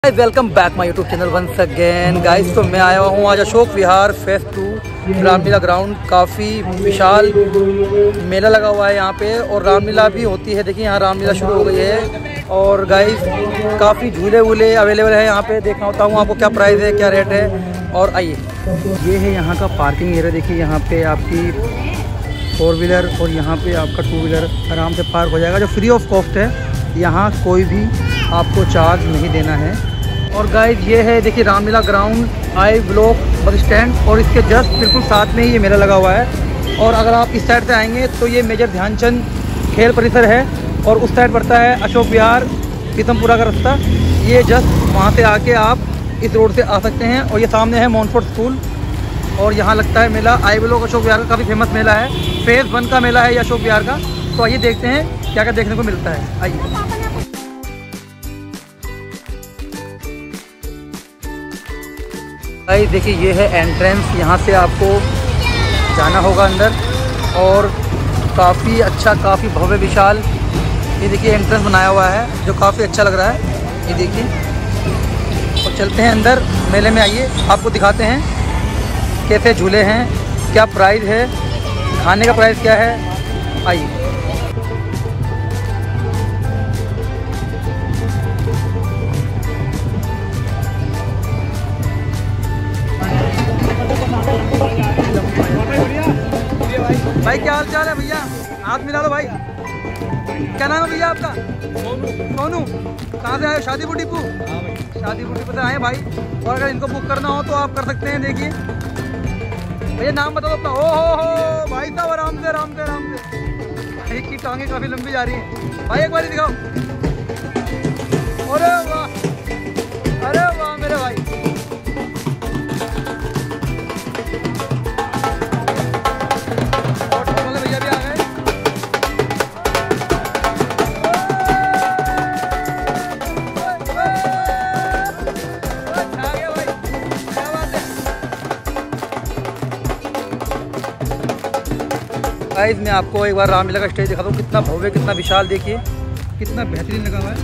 Welcome back my YouTube channel once again guys. तो मैं आया हूँ आज अशोक विहार फेज 2 रामलीला ग्राउंड। काफ़ी विशाल मेला लगा हुआ है यहाँ पे और रामलीला भी होती है। देखिए यहाँ रामलीला शुरू हो गई है और गाइस काफ़ी झूले वूले अवेलेबल है यहाँ पे। देखना होता हूँ आपको क्या प्राइस है क्या रेट है। और आइए, ये है यहाँ का पार्किंग एरिया। देखिए यहाँ पे आपकी 4 व्हीलर और यहाँ पे आपका 2 व्हीलर आराम से पार्क हो जाएगा, जो फ्री ऑफ कॉस्ट है। यहाँ कोई भी आपको चार्ज नहीं देना है। और गाइस ये है देखिए Ramlila ground I block bus stand और इसके जस्ट बिल्कुल साथ में ही ये मेला लगा हुआ है। और अगर आप इस साइड से आएंगे तो ये मेजर ध्यानचंद खेल परिसर है और उस साइड पड़ता है अशोक विहार पीतमपुरा का रास्ता। ये जस्ट वहाँ से आके आप इस रोड से आ सकते हैं। और ये सामने है मॉनफोर्ड स्कूल और यहाँ लगता है मेला आई ब्लॉक अशोक विहार का। काफ़ी फेमस मेला है, फेज़ 1 का मेला है ये अशोक विहार का। तो आइए देखते हैं क्या क्या देखने को मिलता है। आइए भाई देखिए ये है एंट्रेंस, यहाँ से आपको जाना होगा अंदर। और काफ़ी अच्छा, काफ़ी भव्य विशाल ये देखिए एंट्रेंस बनाया हुआ है जो काफ़ी अच्छा लग रहा है। ये देखिए और चलते हैं अंदर मेले में। आइए आपको दिखाते हैं कैसे झूले हैं, क्या प्राइस है, खाने का प्राइस क्या है। आइए भाई, क्या हाल चाल है भैया? हाथ मिला लो भाई। क्या नाम है भैया आपका? सोनू। कहाँ से आए हो? शादीपुर डिपू? शादीपुर डिपू से आए भाई। और अगर इनको बुक करना हो तो आप कर सकते हैं। देखिए भैया नाम बताओ अपना। हो भाई साहब, आराम से आराम से आराम से। एक की टांगे काफ़ी लंबी जा रही हैं भाई, एक बार दिखाओ। अरे वाह, अरे वाह मेरे भाई। गाइस मैं आपको एक बार रामलीला का स्टेज दिखाता हूँ, कितना भव्य कितना विशाल। देखिए कितना बेहतरीन लगा हुआ है।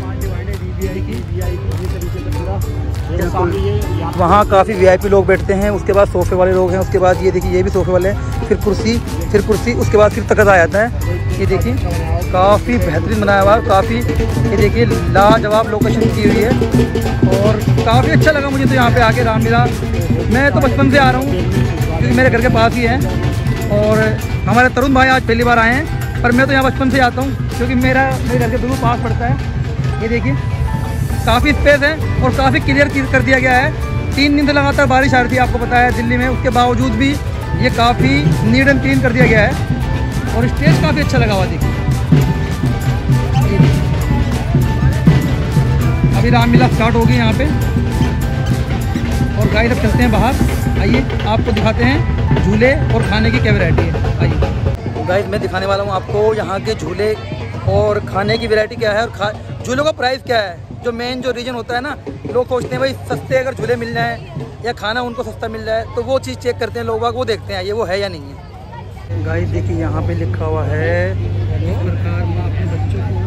वहाँ काफ़ी वीआईपी लोग बैठते हैं, उसके बाद सोफे वाले लोग हैं, उसके बाद ये देखिए ये भी सोफे वाले हैं, फिर कुर्सी, उसके बाद फिर तख्त आ जाता है। ये देखिए काफ़ी बेहतरीन बनाया हुआ है, काफ़ी ये देखिए लाजवाब लोकेशन की हुई है। और काफ़ी अच्छा लगा मुझे तो यहाँ पे आके रामलीला। मैं तो बचपन से आ रहा हूँ क्योंकि मेरे घर के पास ही है। और हमारे तरुण भाई आज पहली बार आए हैं, पर मैं तो यहाँ बचपन से आता हूँ क्योंकि मेरे घर के बिल्कुल पास पड़ता है। ये देखिए काफ़ी स्पेस है और काफ़ी क्लियर कर दिया गया है। 3 दिन से लगातार बारिश आ रही थी, आपको पता है दिल्ली में, उसके बावजूद भी ये काफ़ी नीट एंड क्लीन कर दिया गया है। और स्टेज काफ़ी अच्छा लगा हुआ। देखिए अभी रामलीला स्टार्ट होगी यहाँ पे। और गाइस अब चलते हैं बाहर। आइए आपको दिखाते हैं झूले और खाने की क्या वैरायटी है। आइए गाइस मैं दिखाने वाला हूँ आपको यहाँ के झूले और खाने की वैरायटी क्या है और झूलों का प्राइस क्या है। जो मेन जो रीजन होता है ना, लोग सोचते हैं भाई सस्ते अगर झूले मिल जाए या खाना उनको सस्ता मिल जाए तो वो चीज़ चेक करते हैं लोग, वो देखते हैं ये वो है या नहीं है। गाइस देखिए यहाँ पे लिखा हुआ है इस प्रकार माँ अपने बच्चों को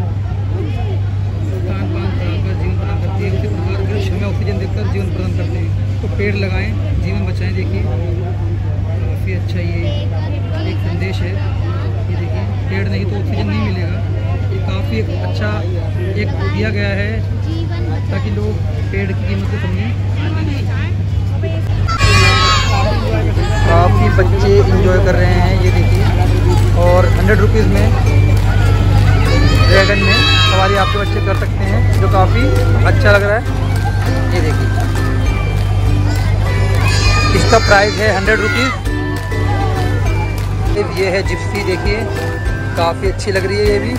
जीवन प्रदान करती है, उसी प्रकार वृक्ष में ऑक्सीजन देकर जीवन प्रदान करते हैं। तो पेड़ लगाएं, जीवन बचाएं। देखिए काफ़ी अच्छा ये एक संदेश है। ये देखिए पेड़ नहीं तो ऑक्सीजन नहीं मिलेगा। ये काफ़ी एक अच्छा एक दिया गया है ताकि लोग पेड़ की कीमत को समझें। काफ़ी बच्चे इंजॉय कर रहे हैं ये देखिए। और 100 रुपीज़ में ड्रैगन में सवारी आपके बच्चे कर सकते हैं, जो काफ़ी अच्छा लग रहा है। ये देखिए इसका प्राइस है 100 रुपीज़। ये है जिप्सी, देखिए काफ़ी अच्छी लग रही है ये भी।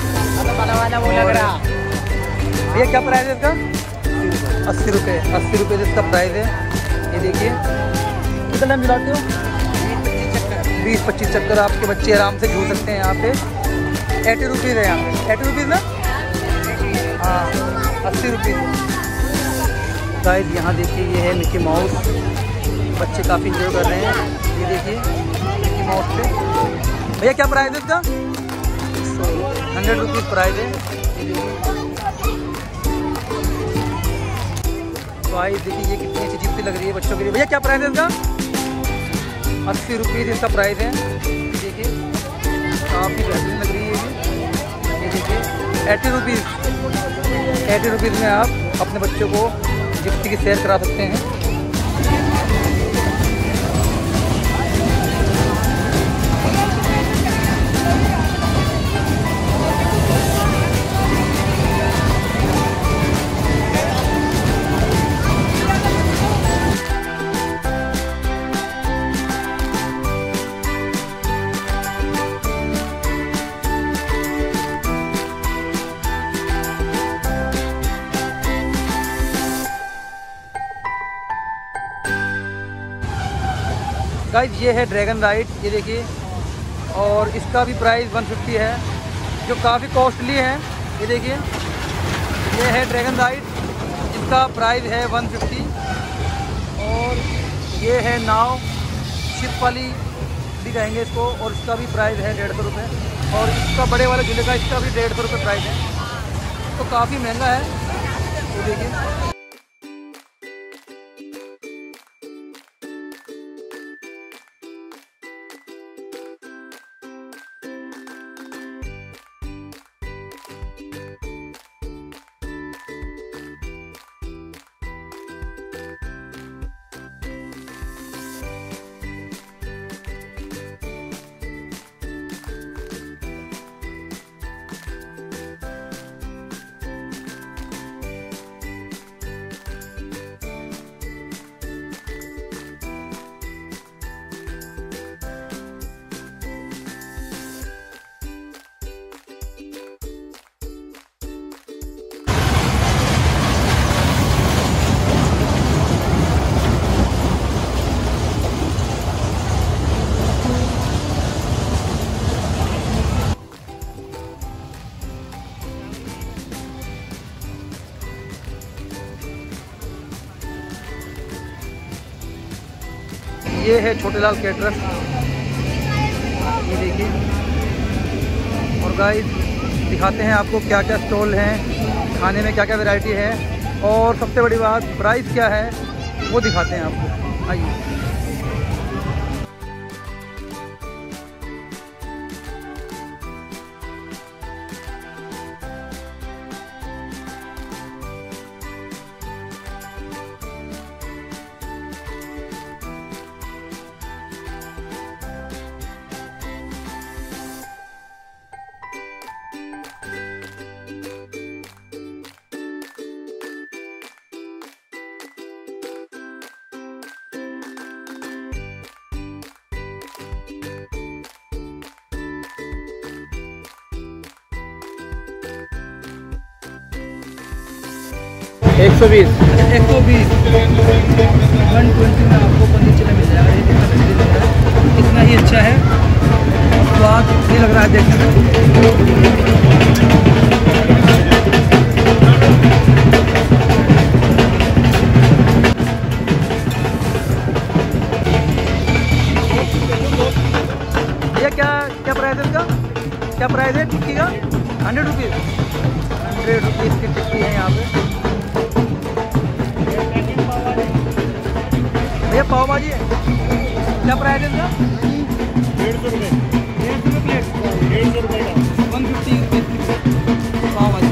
भैया क्या प्राइस है इसका? 80 रुपये। 80 रुपये इसका प्राइस है। ये देखिए कितना टाइम मिलाते हो? 20-25 चक्कर आपके बच्चे आराम से झूल सकते हैं यहाँ पे। 80 रुपीज़ है यहाँ पे। 80 रुपीज़ ना? हाँ 80 रुपीज़। गाइस यहाँ देखिए ये है मिकी माउस, बच्चे काफ़ी इंजॉय कर रहे हैं। ये देखिए मिकी माउस पे। भैया क्या प्राइस है इसका? 100 रुपीज़ प्राइस है। गाइस देखिए ये कितनी अच्छी चिप्स लग रही है बच्चों के लिए। भैया क्या प्राइस है इसका? 80 रुपीज़ इसका प्राइस है। देखिए काफ़ी बेहतरीन लग रही है ये देखिए 80 रुपीज़ में आप अपने बच्चों को जिप्सी की सैर करा सकते हैं। गाइस ये है ड्रैगन राइड, ये देखिए, और इसका भी प्राइस 150 है, जो काफ़ी कॉस्टली है। ये देखिए ये है ड्रैगन राइड, इसका प्राइस है 150। और ये है नाव, शिप वाली भी कहेंगे इसको, और इसका भी प्राइस है 150 रुपये। और इसका बड़े वाले झूले का इसका भी 150 रुपये प्राइस है, तो काफ़ी महंगा है। ये देखिए ये है छोटे लाल कैटरस, ये देखिए। और गाइस दिखाते हैं आपको क्या क्या स्टॉल हैं, खाने में क्या क्या वैरायटी है, और सबसे बड़ी बात प्राइस क्या है वो दिखाते हैं आपको। आइए। 120 120 120 में आपको पनीर चिल्ला मिल जाएगा। ये कितना बेहतरीन लग रहा है, कितना ही अच्छा है, स्वाद ये लग रहा है देखने में। ये क्या क्या प्राइस है इसका? क्या प्राइस है टिक्की का? 100 रुपीज़। 100 रुपीज़ की टिक्की है यहाँ पे। ये पाव भाजी है, क्या प्राइस है इसका? 150 रुपये। 150 रुपये प्लेट, 150 रुपये का 150 पाव भाजी।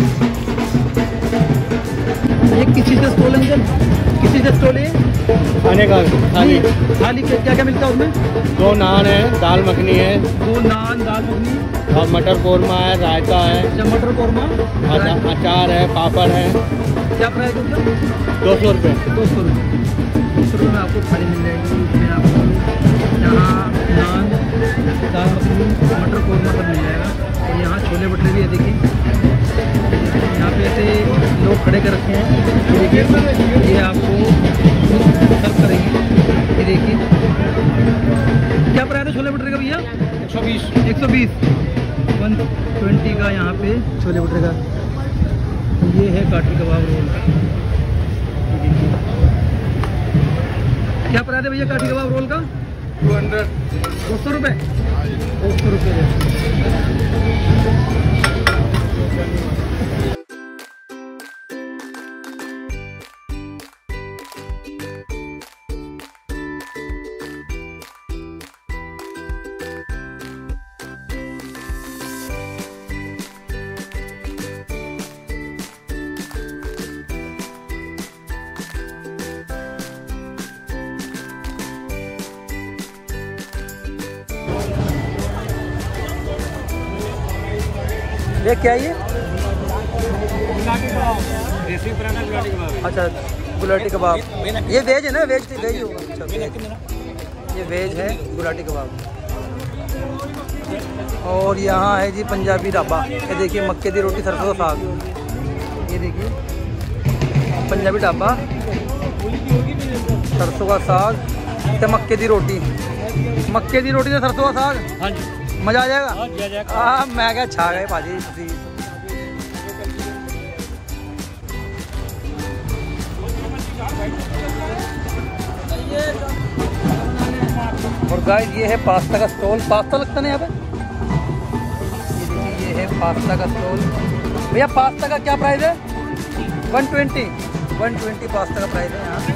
ये किसी से स्टॉल है, किसी से स्टॉल है खाने का। थाली थाली क्या क्या मिलता है उसमें? 2 नान है, दाल मखनी है, 2 नान दाल मखनी, और मटर कौरमा है, रायता है, मटर कौरमा, अचार है, पापड़ है। क्या प्राइस है उसका? 200 रुपये। 200 रुपये। 200 रुपये में आपको थाली मिल जाएगी। इसमें आपको यहाँ नान दाल मखनी मटर कौरमा सब मिल जाएगा। और यहाँ छोले भटूरे भी है, देखिए यहाँ पे ऐसे लोग खड़े कर रखे हैं। देखिए ये आपको सर्व करेंगे। ये देखिए क्या प्राइस है छोले भटूरे का भैया? 120। 120 120 का यहाँ पे छोले भटूरे का। ये है काठी कबाब रोल, क्या प्राइस है भैया काठी कबाब रोल का? 200। 200 रुपये। 200 रुपये। ये क्या है ये? देसी पराठा गुलाटी कबाब। अच्छा गुलाटी कबाब, ये वेज है ना? वेज होगा। अच्छा वेज, ये वेज है गुलाटी कबाब। और यहाँ है जी पंजाबी ढाबा। ये देखिए मक्के की रोटी सरसों का साग। ये देखिए पंजाबी ढाबा, सरसों का साग तो मक्के की रोटी। मक्के की रोटी तो सरसों का साग। हाँ जी, मज़ा आ जाएगा। हाँ मैं क्या छा गए भाजी तुसी। और गाइस ये है पास्ता का स्टॉल। पास्ता लगता है ना यहाँ पे। ये देखिए ये है पास्ता का स्टॉल। भैया पास्ता का क्या प्राइस है? 120 पास्ता का प्राइस है यहाँ।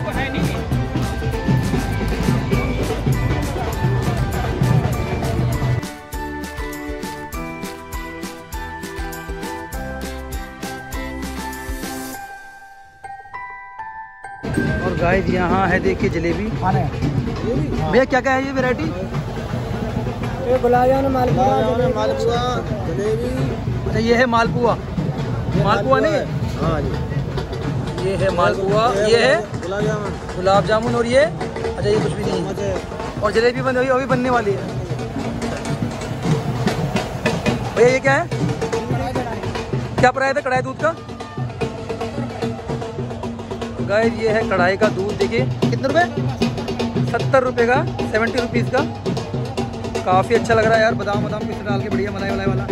और गाइस यहाँ है देखिए जलेबी। भैया क्या क्या है ये वैरायटी? ये गुलाब जामुन, मालपुआ, जलेबी। अच्छा ये है मालपुआ। मालपुआ नहीं? हाँ जी, ये है मालपुआ, ये है गुलाब जामुन और ये अच्छा ये कुछ भी नहीं है। और जलेबी बन रही है, अभी बनने वाली है। भैया ये क्या है? क्या प्राइस है कढ़ाई दूध का? गाइस ये है कढ़ाई का दूध। देखिए कितने रुपए? 70 रुपये का, 70 रुपीज़ का। काफ़ी अच्छा लग रहा है यार, बादाम पीस डाल के बढ़िया मलाई वाला।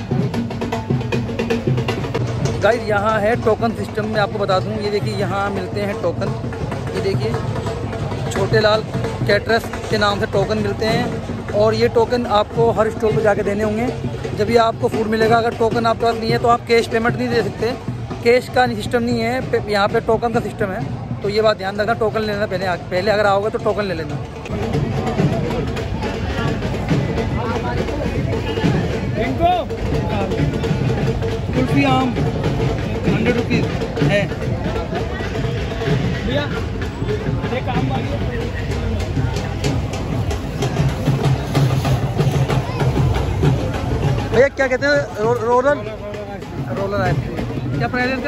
गाइस यहाँ है टोकन सिस्टम। में आपको बता दूँ, ये देखिए यहाँ मिलते हैं टोकन। ये देखिए छोटे लाल कैटरस के नाम से टोकन मिलते हैं। और ये टोकन आपको हर स्टोर पर जाके देने होंगे जब भी आपको फूड मिलेगा। अगर टोकन आपके पास नहीं है तो आप कैश पेमेंट नहीं दे सकते। कैश का सिस्टम नहीं है यहाँ पे, टोकन का सिस्टम है। तो ये बात ध्यान रखना, टोकन लेना पहले अगर आओगे तो टोकन ले लेना। कुल्फी आम 100 रुपीज़ है। भैया क्या कहते हैं? रोलर आइसक्रीम क्या प्राइस है इसका?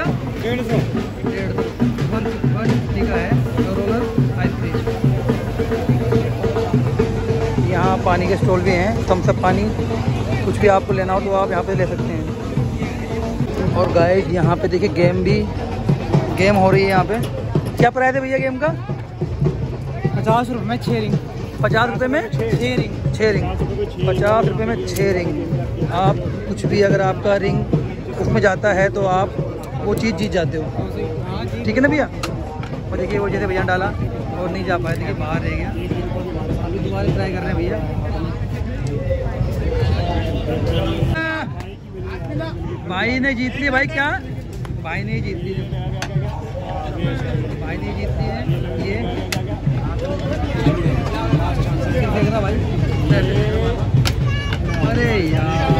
150 का है रोलर आइसक्रीम। यहाँ पानी के स्टॉल भी हैं, थम्स अप पानी। कुछ भी आपको लेना हो तो आप यहाँ पे ले सकते हैं। और गाइस यहाँ पे देखिए गेम हो रही है यहाँ पे। क्या प्राइस है भैया गेम का? 50 रुपये में 6 रिंग। 50 रुपये में 6 रिंग। 50 रुपये में 6 रिंग। आप कुछ भी अगर आपका रिंग उसमें जाता है तो आप वो चीज़ जीत जाते हो। ठीक है ना भैया? और देखिए वो जैसे भैया डाला और नहीं जा पाए, देखिए बाहर रह गया। अभी दोबारा ट्राई कर रहे हैं भैया। भाई ने जीत ली। भाई क्या? भाई ने जीत ली। भाई ने जीत ली है ये। देखना भाई। अरे यार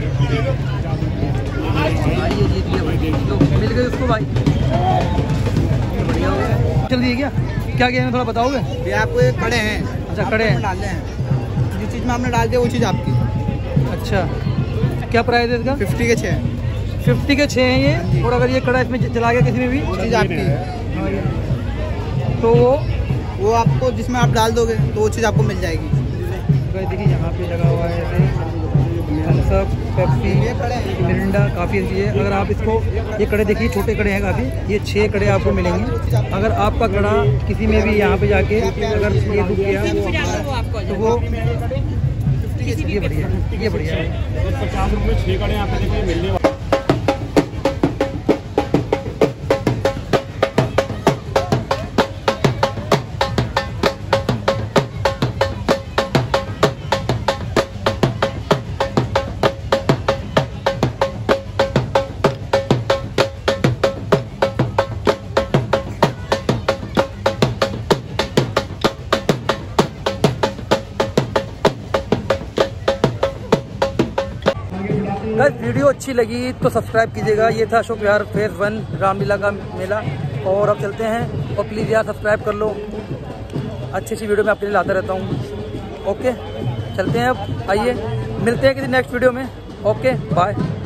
भाई ये जीत लिया भाई, तो मिल गए उसको भाई। बढ़िया हो गया। चल दिए क्या गेम है थोड़ा बताओगे? ये आपको ये कड़े हैं। अच्छा कड़े हैं। डालने हैं, जिस चीज़ में आपने डाल दिया वो चीज़ आपकी। अच्छा क्या प्राइस है इसका? 50 के 6। 50 के 6 हैं ये। और अगर ये कड़ा इसमें चला गया किसी में भी, वो चीज़ आपकी है। तो वो आपको जिसमें आप डाल दोगे तो वो चीज़ आपको मिल जाएगी। देखिए यहाँ पे लगा हुआ है थम्स अप, पेप्सी, मिरिंडा, काफ़ी अच्छी है। अगर आप इसको, ये कड़े देखिए छोटे कड़े हैं काफ़ी। ये 6 कड़े आपको मिलेंगे। अगर आपका कड़ा किसी में भी यहाँ पे जाके अगर ये रुक गया तो वो ये बढ़िया है, ये बढ़िया है। 50 रुपये 6 कड़े यहाँ पे मिलने वाले। वीडियो अच्छी लगी तो सब्सक्राइब कीजिएगा। ये था अशोक विहार फेज 1 रामलीला का मेला। और अब चलते हैं, और प्लीज़ यार सब्सक्राइब कर लो। अच्छी वीडियो मैं आपके लिए लाता रहता हूँ। ओके चलते हैं, अब आइए मिलते हैं किसी नेक्स्ट वीडियो में। Okay bye.